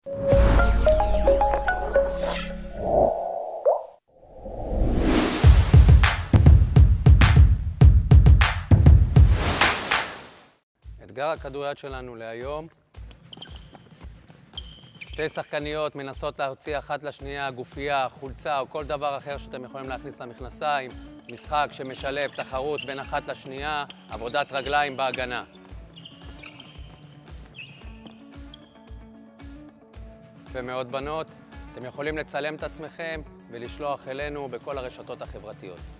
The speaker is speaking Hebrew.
אתגר הכדוריד שלנו להיום. שתי שחקניות מנסות להוציא אחת לשנייה גופייה, חולצה או כל דבר אחר שאתם יכולים להכניס למכנסיים. משחק שמשלב תחרות בין אחת לשנייה, עבודת רגליים בהגנה. יפה מאוד בנות, אתם יכולים לצלם את עצמכם ולשלוח אלינו בכל הרשתות החברתיות.